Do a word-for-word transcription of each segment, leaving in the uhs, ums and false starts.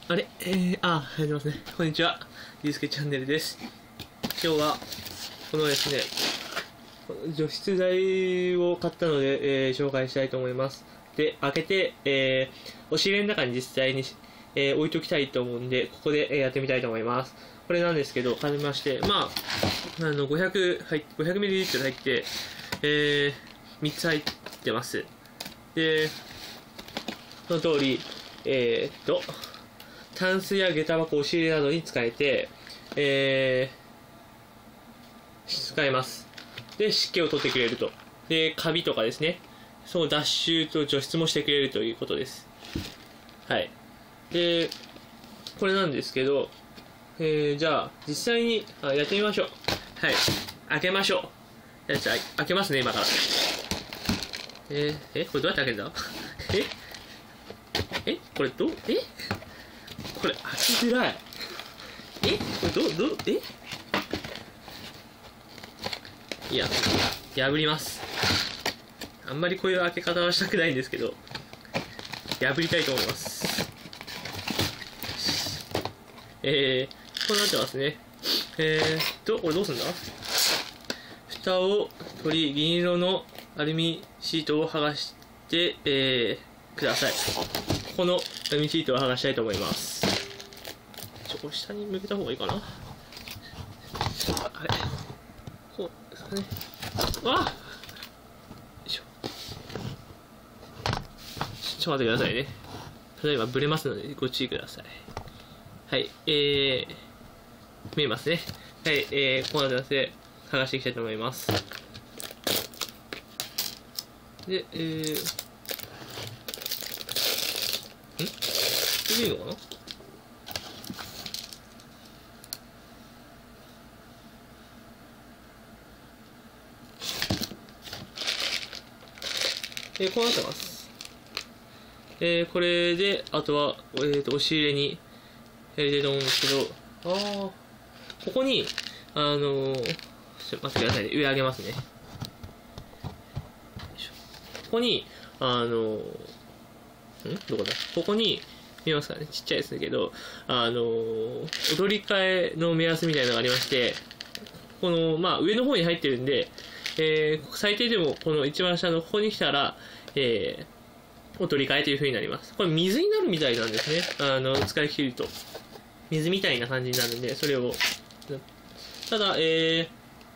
あれえー、あ、始まりますね。こんにちは。ゆうすけチャンネルです。今日は、このですね、除湿剤を買ったので、えー、紹介したいと思います。で、開けて、えー、押し入れの中に実際に、えー、置いときたいと思うんで、ここで、えー、やってみたいと思います。これなんですけど、買いまして、まあ、あの、ごひゃく、はい、ごひゃくミリリットル 入って、えー、みっつ入ってます。で、その通り、えー、っと、タンスや下駄箱、押し入れなどに使えて、えー、使えます。で、湿気を取ってくれると。で、カビとかですね、その脱臭と除湿もしてくれるということです。はい。で、これなんですけど、えー、じゃあ、実際にあやってみましょう。はい。開けましょう。じゃあ、開けますね、今から。えー、え、これどうやって開けるんだええこれどうえこれ開きづらい。えこれどうどうえいや、破ります。あんまりこういう開け方はしたくないんですけど、破りたいと思います。えー、こうなってますね。えーっと、これどうすんだ蓋を取り、銀色のアルミシートを剥がして、えー、ください。ここのアルミシートを剥がしたいと思います。ちょ、これ下に向けた方がいいかな。はい。こうですかね。わっよいしょ。ちょっと待ってくださいね。例えばブレますのでご注意ください。はい。えー、見えますね。はい。えー、こうなってますね。剥がしていきたいと思います。で、えー、んこれでいいのかなえー、こうなってます。えー、これで、あとは、えーと、押し入れに入れてると思うんですけど、あー、ここに、あのー、ちょっと待ってくださいね。上上げますね。ここに、あのー、んどこだここに、見えますかねちっちゃいですけど、あのー、踊り替えの目安みたいなのがありまして、この、まあ、上の方に入ってるんで、えー、最低でもこの一番下のここに来たら、えー、お取り替えという風になります。これ水になるみたいなんですね。あの、使い切ると。水みたいな感じになるんで、それを。ただ、え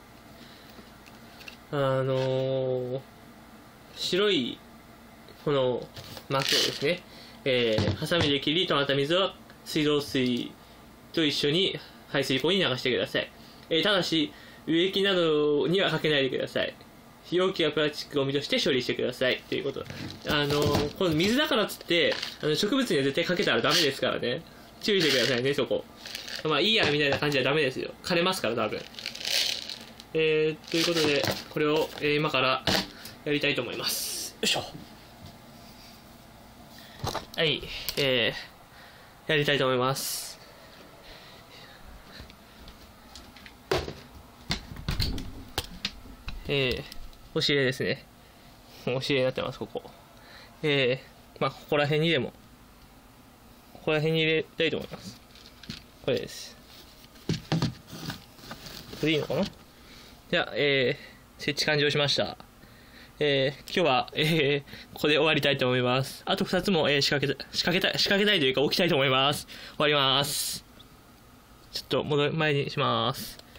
ー、あのー、白い、この膜をですね、えー、ハサミで切り、溜まった水は水道水と一緒に排水溝に流してください。えー、ただし、植木などにはかけないでください。容器やプラスチックゴミとして処理してくださいということ。あのー、この水だからっつってあの植物には絶対かけたらダメですからね。注意してくださいね、そこ。まあいいやみたいな感じはダメですよ。枯れますから多分。えー、ということでこれを、えー、今からやりたいと思います。よいしょ。はい、えー、やりたいと思います。えー、押し入れですね。押し入れになってます、ここ。えー、まあ、ここら辺にでも、ここら辺に入れたいと思います。これです。これでいいのかなじゃあ、えー、設置完了しました。えー、今日は、えー、ここで終わりたいと思います。あとふたつも、えー、仕掛けた、仕掛けたい、仕掛けたいというか置きたいと思います。終わります。ちょっと戻り、前にします。